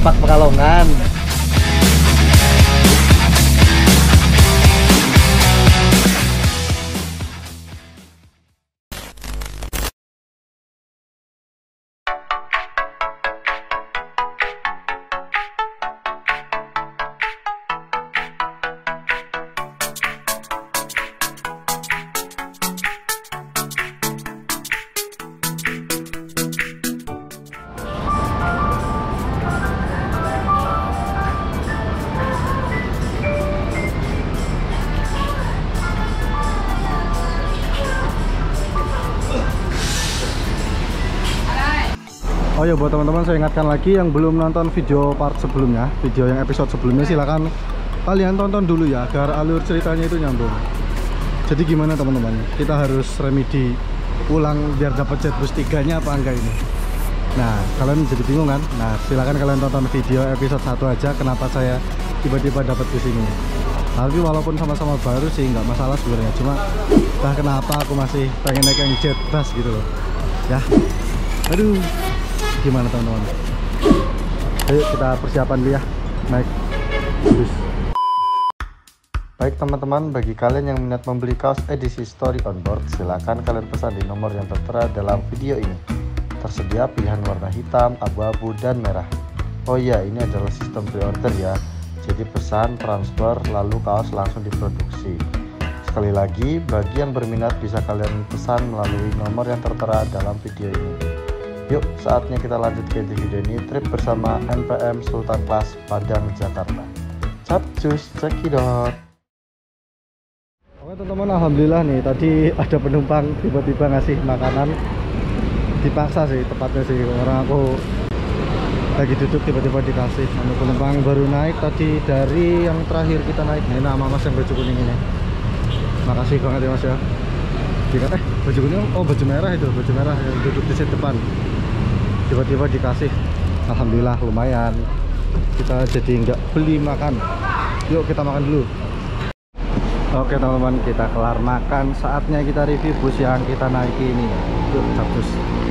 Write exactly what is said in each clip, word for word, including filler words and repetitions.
Depak Pekalongan. Oh ya, buat teman-teman saya ingatkan lagi yang belum nonton video part sebelumnya, video yang episode sebelumnya, silakan kalian tonton dulu ya agar alur ceritanya itu nyambung. Jadi gimana teman-teman, kita harus remedi ulang biar dapat jet boost tiga-nya apa enggak ini. Nah, kalian jadi bingung kan? Nah, silakan kalian tonton video episode satu aja kenapa saya tiba-tiba dapat di sini. Tapi walaupun sama-sama baru sih nggak masalah sebenarnya, cuma entah kenapa aku masih pengen naik yang jet bus gitu loh. Ya. Aduh. Gimana teman-teman? Ayo kita persiapan dulu ya naik bus. Baik teman-teman, bagi kalian yang minat membeli kaos edisi Story on Board, silahkan kalian pesan di nomor yang tertera dalam video ini. Tersedia pilihan warna hitam, abu-abu, dan merah. Oh iya, ini adalah sistem pre-order ya. Jadi pesan, transfer, lalu kaos langsung diproduksi. Sekali lagi, bagi yang berminat bisa kalian pesan melalui nomor yang tertera dalam video ini. Yuk, saatnya kita lanjut ke video ini, trip bersama N P M Sultan Class Padang, Jakarta. Capcus, cekidot. Oke teman-teman, alhamdulillah nih tadi ada penumpang tiba-tiba ngasih makanan. Dipaksa sih tepatnya sih, orang aku lagi duduk tiba-tiba dikasih. Ada penumpang baru naik tadi dari yang terakhir kita naik. Ini nama mas yang baju kuning ini. Makasih banget ya mas ya. Eh baju kuning, oh baju merah itu, baju merah yang duduk di seat depan. Tiba-tiba dikasih, alhamdulillah lumayan. Kita jadi nggak beli makan. Yuk kita makan dulu. Oke teman-teman, kita kelar makan, saatnya kita review bus yang kita naiki ini. Yuk cabus.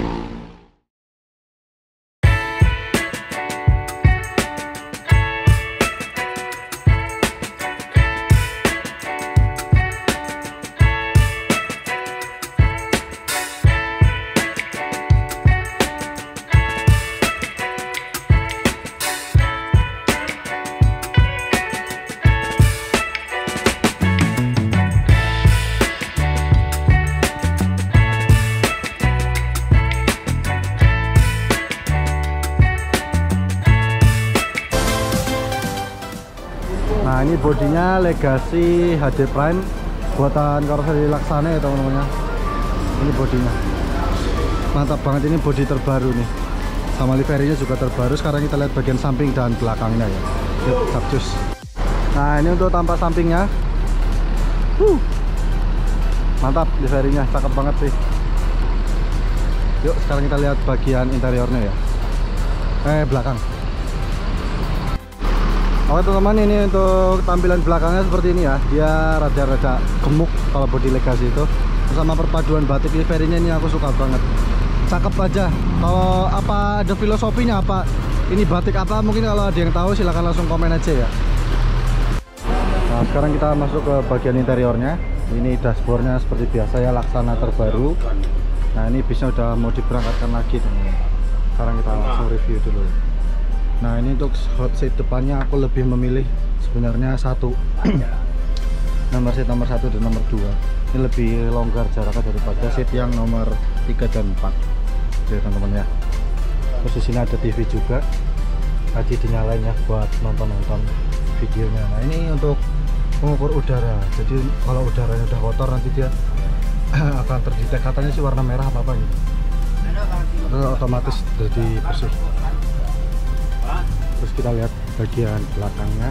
Nah ini bodinya Legacy H D Prime buatan karoseri Laksana ya teman-teman ya. Ini bodinya mantap banget, ini bodi terbaru nih, sama liverinya juga terbaru. Sekarang kita lihat bagian samping dan belakangnya ya. Yuk capcus. Nah ini untuk tampak sampingnya, huh, mantap, liverinya cakep banget sih. Yuk sekarang kita lihat bagian interiornya ya, eh belakang. Oke teman-teman, ini untuk tampilan belakangnya seperti ini ya. Dia rada-rada gemuk kalau bodi Legacy itu. Bersama perpaduan batik liverinya ini aku suka banget. Cakep aja. Kalau apa ada filosofinya apa? Ini batik apa? Mungkin kalau ada yang tahu silahkan langsung komen aja ya. Nah sekarang kita masuk ke bagian interiornya. Ini dashboardnya seperti biasa ya, Laksana terbaru. Nah ini bisnya udah mau diberangkatkan lagi teman-teman. Sekarang kita langsung review dulu. Nah ini untuk hot seat depannya aku lebih memilih sebenarnya satu nomor seat nomor satu dan nomor dua. Ini lebih longgar jaraknya daripada seat yang nomor tiga dan empat. Jadi teman-teman ya. Terus di sini ada T V juga. Tadi dinyalain ya buat nonton-nonton videonya. Nah ini untuk mengukur udara. Jadi kalau udaranya udah kotor nanti dia akan terdetek, katanya sih warna merah apa apa gitu. Terus otomatis jadi bersih. Terus kita lihat bagian belakangnya.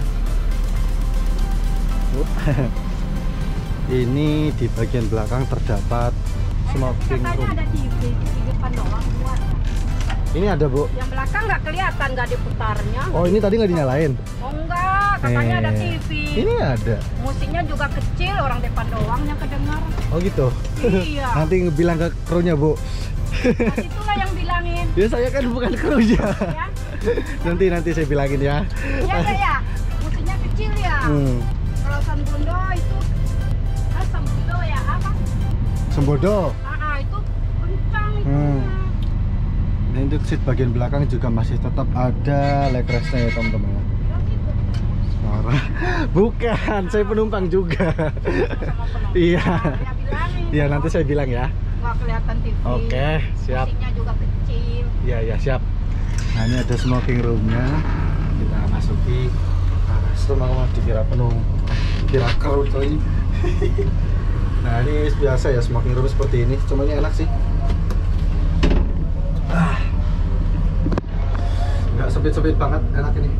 Ini di bagian belakang terdapat smoking room. Ada T V di depan doang buat. Ini ada bu. Yang belakang nggak kelihatan, nggak diputarnya. Oh ini tadi nggak dinyalain? Oh enggak, katanya eh, ada T V. Ini ada. Musiknya juga kecil, orang depan doang yang kedengar. Oh gitu. Iya. Nanti bilang ke krunya bu. Nah, itulah yang bilangin. Ya saya kan bukan krunya. Ya. Nanti nanti saya bilangin ya. Iya ya, ya. Musiknya kecil ya. Hmm. Kalau Sambodo itu, ah Sambodo ya apa? Sembodo. Ah, ah itu kencang itu. Hmm. Nah, untuk seat bagian belakang juga masih tetap ada leg restnya ya teman-teman. Suara. Bukan, saya penumpang juga. Iya. Iya, nanti saya bilang ya. Nggak kelihatan T V. Oke, siap. Musiknya juga kecil. Iya, ya siap. Nah, ini ada smoking roomnya. Kita masuki. Ah, semua mau dikira penuh. Kira kau coy. Nah, ini biasa ya smoking room seperti ini. Cuma ini enak sih. Ah. Nggak sempit-sempit banget, enak ini.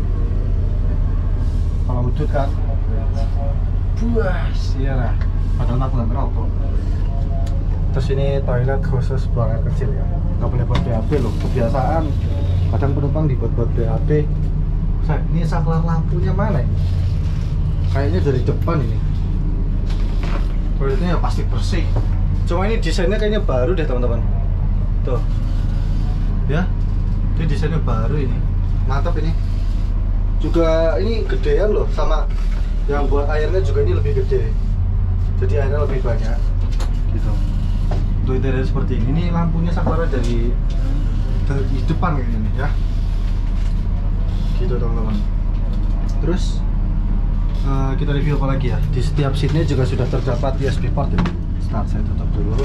Kalau udut kan. Buas, iya lah. Padahal aku nggak merokok. Terus ini toilet khusus buang air kecil ya. Nggak boleh buat B A B loh. Kebiasaan kadang penumpang dibuat-buat B A B. Saya, ini saklar lampunya mana ya? Kayaknya dari depan ini. Toiletnya ya pasti bersih. Cuma ini desainnya kayaknya baru deh teman-teman. Tuh. Ya. Ini desainnya baru ini. Mantap ini. Juga ini gedean loh, sama yang buat airnya juga ini lebih gede. Jadi airnya lebih banyak. Gitu. Untuk interior seperti ini. Ini lampunya saklarnya dari dari depan kayaknya nih ya. Gitu teman-teman. Terus uh, kita review apa lagi ya? Di setiap seatnya juga sudah terdapat U S B port ya. Start, saya tutup dulu.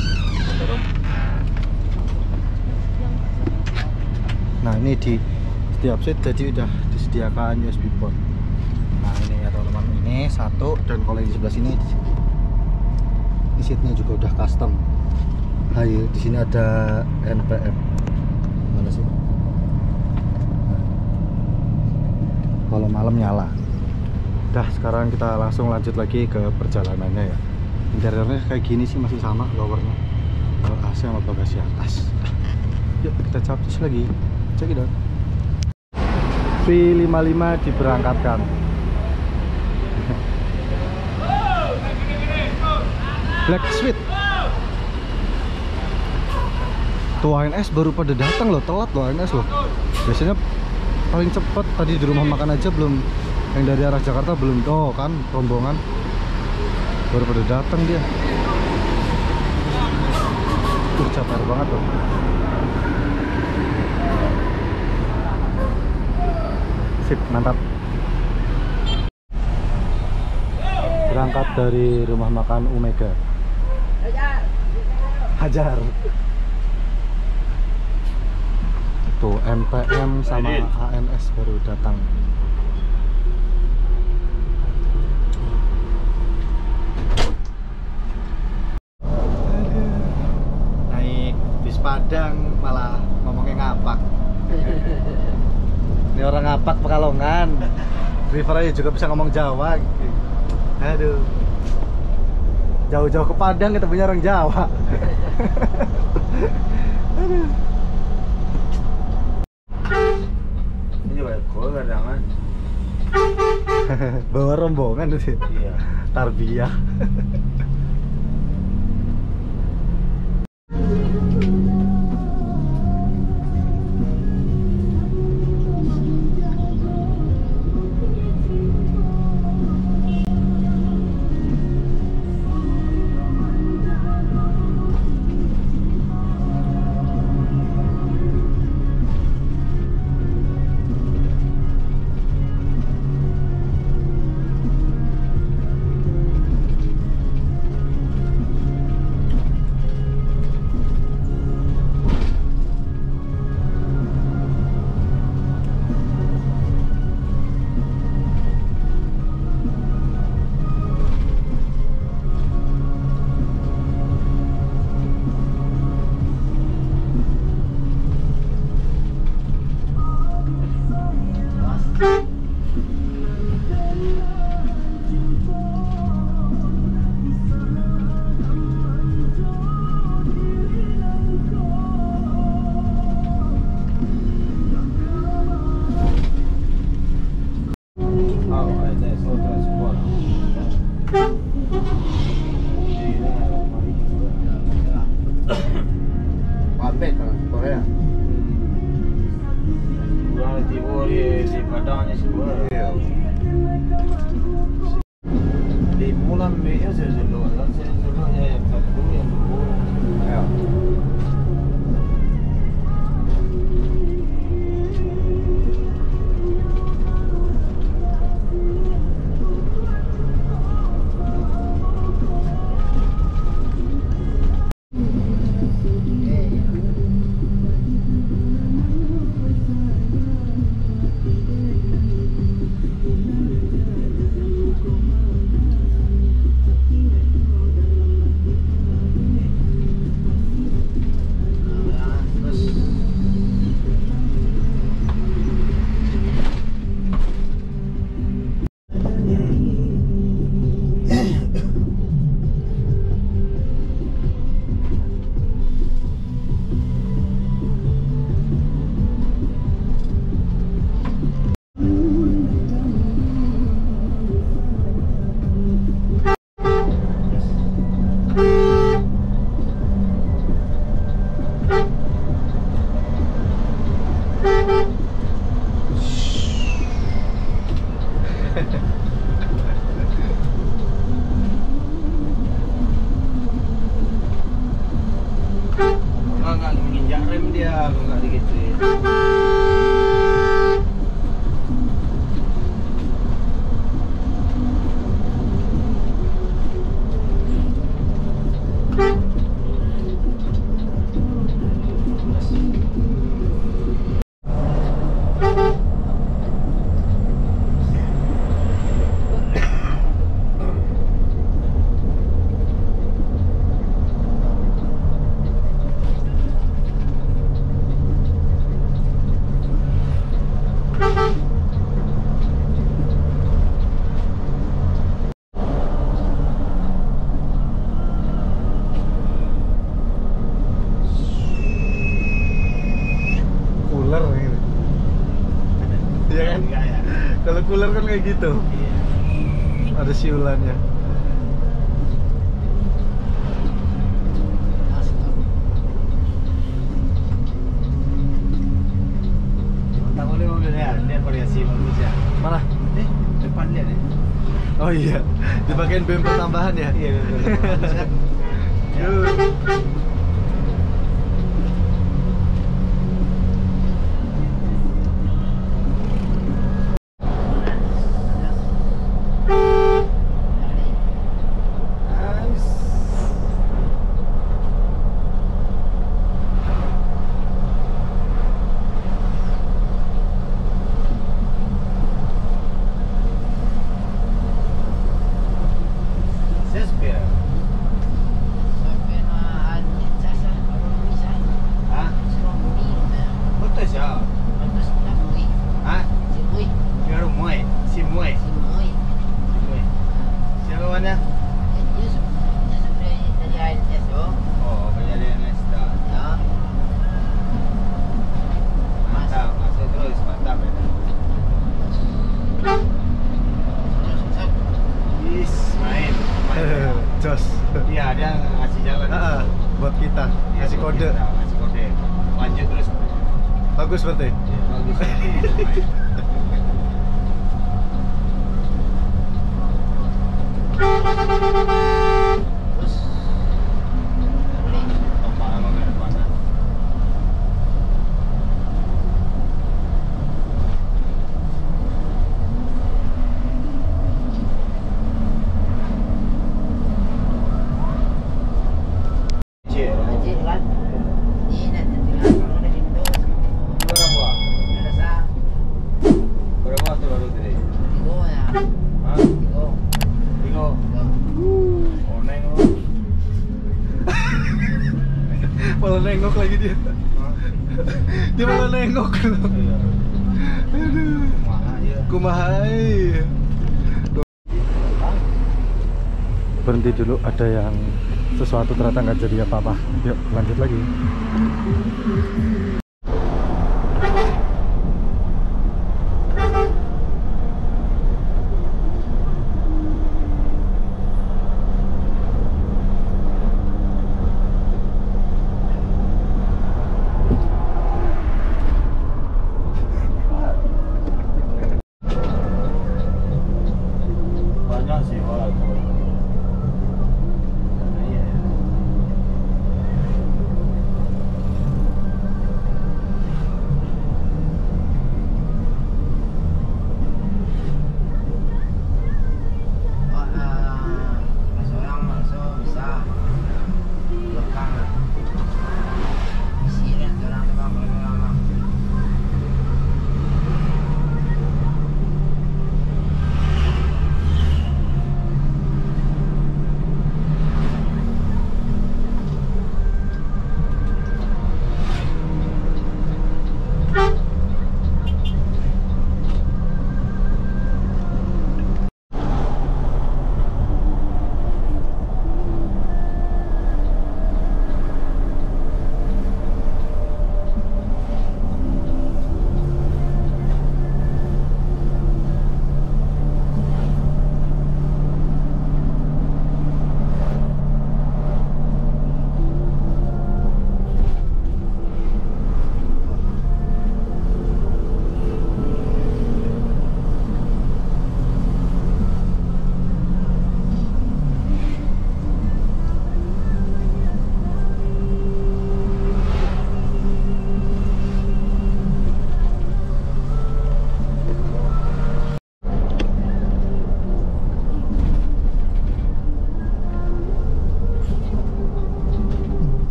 Nah, ini di setiap seat jadi udah disediakan U S B port. Nah, ini ya teman-teman, ini satu, dan kalau yang di sebelah sini ini seatnya juga udah custom. Hai, di sini ada N P M. Mana sih? Nah. Kalau malam nyala. Udah, sekarang kita langsung lanjut lagi ke perjalanannya ya. Interiornya kayak gini sih, masih sama lowernya. Kalau A C sama bagasi atas. Yuk kita capcus lagi. Cek it out. V lima puluh lima diberangkatkan. Black Sweet. Tuh A N S baru pada datang loh, telat loh A N S loh. Biasanya paling cepat tadi di rumah makan aja belum, yang dari arah Jakarta belum. Oh kan rombongan baru pada datang dia. Tuh capek banget loh. Sip, mantap. Berangkat dari rumah makan Omega. Hajar. Tuh M P M sama A N S baru datang. Naik bis Padang malah ngomongnya ngapak. Ini orang ngapak Pekalongan. Drivernya juga bisa ngomong Jawa. Aduh. Jauh-jauh ke Padang kita punya orang Jawa. Aduh. Ini juga gue kadang-kadang bawa rombongan tuh. iya. Tarbiyah. kadang hanya sebuah. Iya. Di bulan Mei ya saya dulu, kan saya dulu ya yang satu yang dulu. Ya. Enggak enggak menginjak rem dia, kalau enggak digituin. Cooler gitu. Iya kan? Enggak ya. Kalau cooler kan kayak gitu. Iya. Ada siulannya. Tak boleh mobil ya, dia variasi bagus ya. Mana? Eh, depan dia nih. Oh iya, dipakein bumper tambahan ya? Iya, betul. Bagus kan? Ya. Yuk. Saya spare. Hah? Betul siya. Hah? Pero Moy. Si Moy. Si Moy. Siya kawan niya? Oh, kejadian Nesta. Mantap, masuk terus, mantap ya. Is, main. main. Jos. Iya, dia ngasih jalan. Ah, buat kita, Iya, ngasih buat kode. kita, ngasih kode. Lanjut terus. Bagus berarti. Iya, bagus. Main. Tompak lama ke depan. Cik, berapa? Berapa tu baru tadi? Hah? Tiga. Oh, nengok. Malah nengok lagi dia. Hah? Dia malah nengok. Iya. Aduh. Kumaha ya. Kumahai. Berhenti dulu, ada yang sesuatu ternyata nggak jadi apa-apa. Yuk lanjut lagi.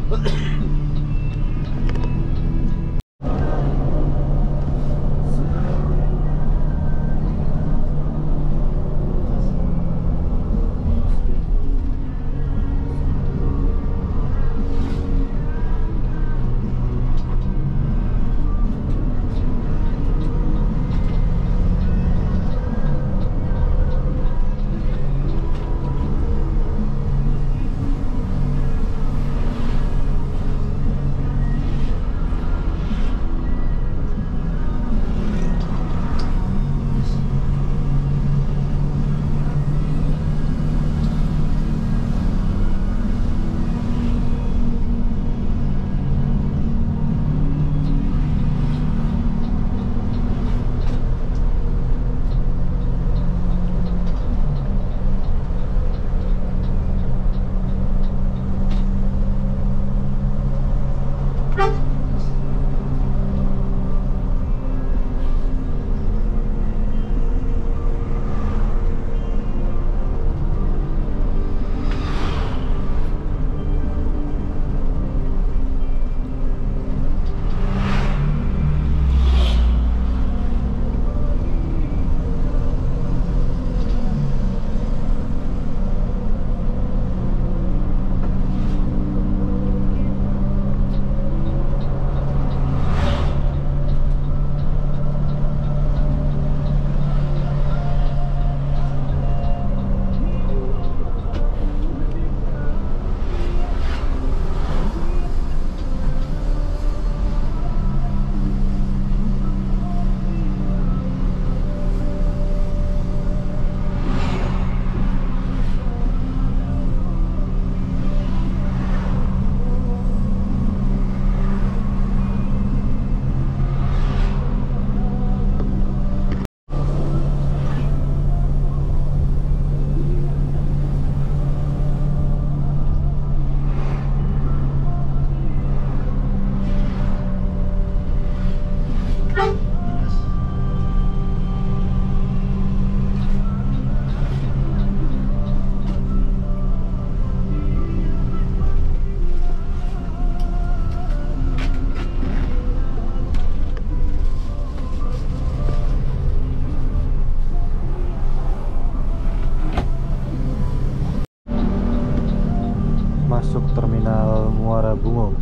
Masuk terminal Muara Bungo.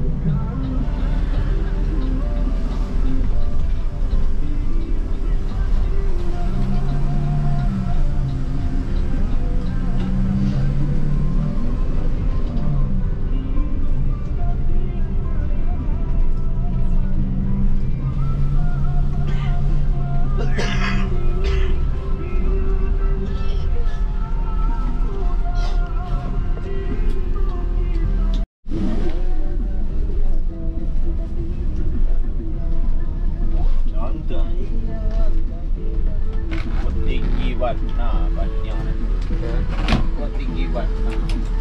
Tinggi warna banyak. Kok tinggi warna?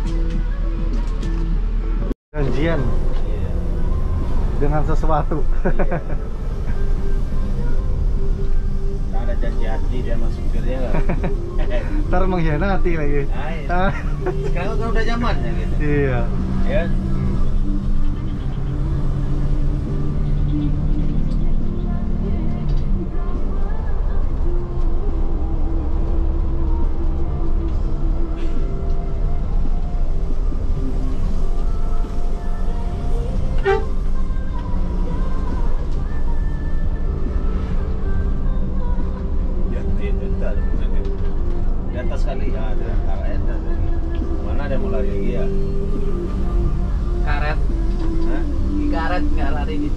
Janjian Iya. dengan sesuatu. Tak ada janji hati dia masuk supirnya kan. Ntar mengkhianati lagi. Nah, iya. Sekarang kan udah zamannya gitu. Iya. Ya. Di atas kali ya ada karet ada. Mana ada mau lari lagi ya? Karet, Hah? di karet nggak lari di.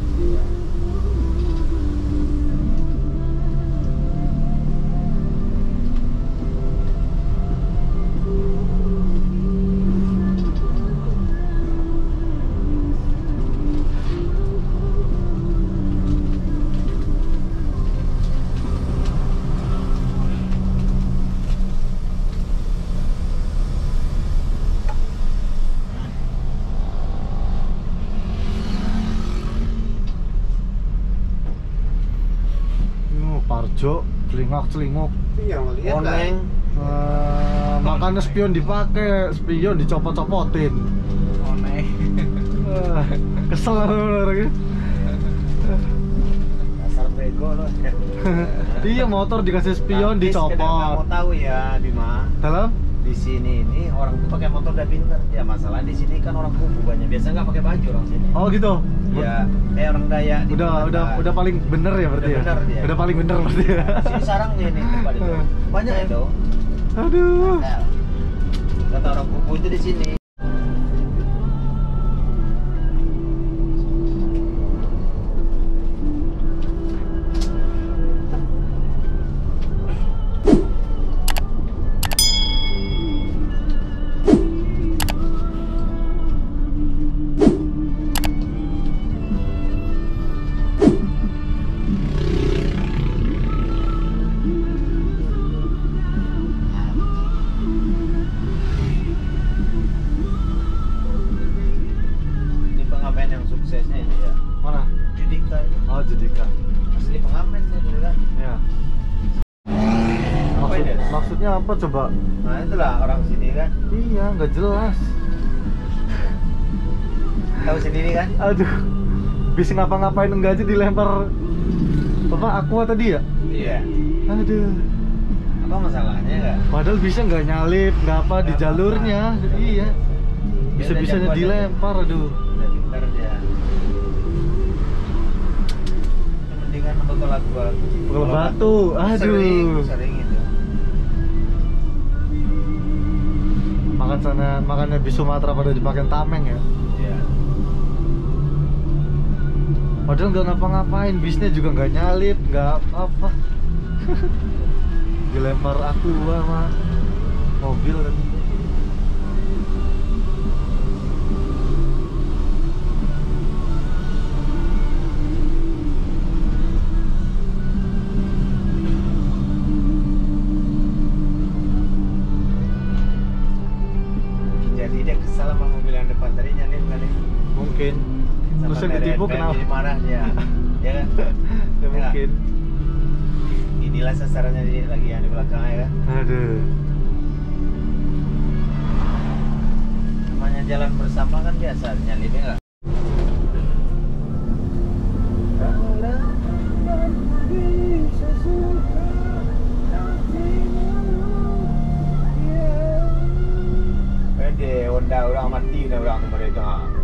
Parjo, celingak-celinguk. Iya, lihat Oneng. Uh, makanya spion dipakai, spion dicopot-copotin. Oneng. kesel orangnya. Dasar bego lo. Iya, motor dikasih spion dicopot. Kamu tahu ya, Bima. Dalam? Di sini ini orang tuh pakai motor udah pinter. Ya masalah di sini kan orang kubu banyak. Biasa nggak pakai baju orang sini. Oh gitu. Ya, kayak orang Dayak. di Udah Belanda. udah udah paling bener ya berarti Udah ya. bener dia. Udah paling bener berarti ya. Di sini sarangnya ini tempat itu. Banyak itu. Aduh. Kata orang kubu itu di sini. Suksesnya ini ya. Mana? Judika ini. Oh, Judika. Asli pengamen dia dulu kan. Ya. Apa Maksud, ini? maksudnya apa coba? Nah itulah orang sini kan. Iya, nggak jelas. Tahu sendiri kan? Aduh. Bisa ngapa-ngapain enggak aja dilempar apa aqua tadi ya? Iya. Aduh. Apa masalahnya enggak? Padahal bisa nggak nyalip, nggak apa di Nggak jalurnya. apa-apa. Iya. Dia Bisa-bisanya udah jagoan dilempar, aduh. Udah pintar dia. Mendingan bekal lagu aku. Bekal batu, aduh. Sering, sering itu. Makan sana, makannya bis Sumatera pada dipakai tameng ya. Iya. Padahal nggak ngapa-ngapain, bisnya juga nggak nyalip, nggak apa. Dilempar aku sama mobil tadi. Jadi dia kesal sama mobil yang depan tadi nyalip kali. Mungkin. Terus yang ketipu kenapa? Jadi marah dia. Ya kan? Ya mungkin. Inilah sasarannya di, lagi yang di belakang ya kan. Aduh. Namanya jalan bersama kan biasa nyalipnya enggak? Pede Honda orang mati dah orang mereka.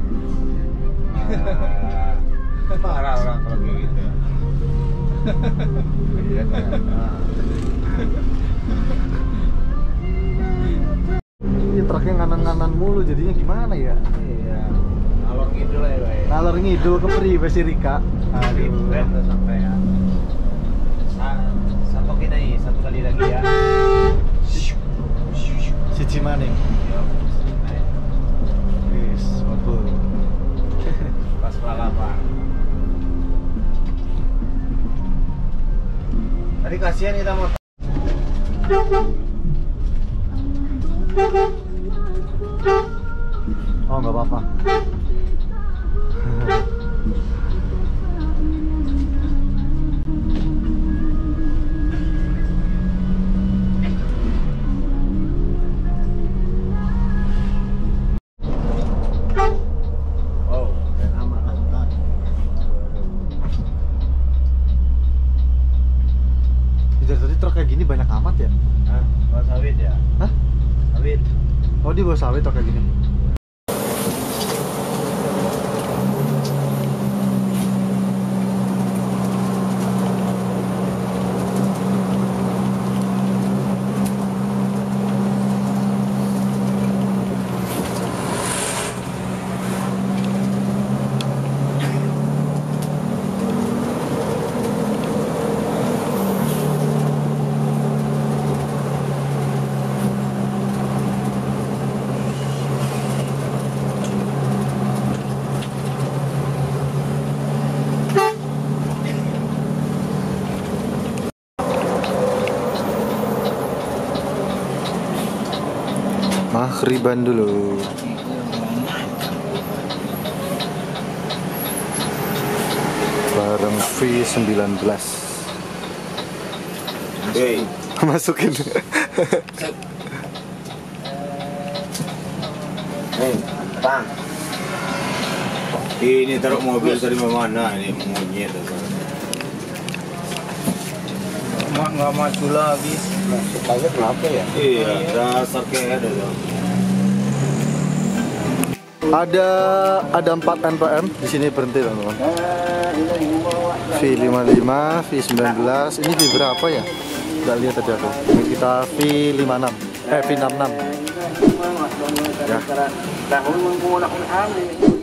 Ah, marah orang kalau kayak gitu. Iya kan? Ah. Ini truknya nganan-nganan mulu jadinya gimana ya? Iya. Alor ngidul ya, Bay. Ngalor ngidul ke Priwe Sirika. Aduh, keren tuh sampai ya. Sa satu kita ini satu kali lagi ya. Si Cimaning. Yo, naik. Wis, mabur. Pas Palalapan. Tadi kasihan kita mau. Oh, nggak apa-apa. Oh, dan aman. Dari tadi truk kayak gini banyak amat ya? Hah? Bawa sawit ya? Hah? Sawit. Oh, dia bawa sawit truk kayak gini. Maghriban dulu. Bareng V sembilan belas. Hey. Masukin. Hey, bang. Ini taruh mobil dari mana ini monyet. Mak nggak maju lagi. Kaget kenapa ya? Iya, dasar kayak ada dong. Ada ada empat N P M di sini berhenti teman-teman. V lima puluh lima, V sembilan belas. Ini V berapa ya? Nggak lihat tadi aku. Ini kita V lima puluh enam, eh V enam puluh enam. Ya.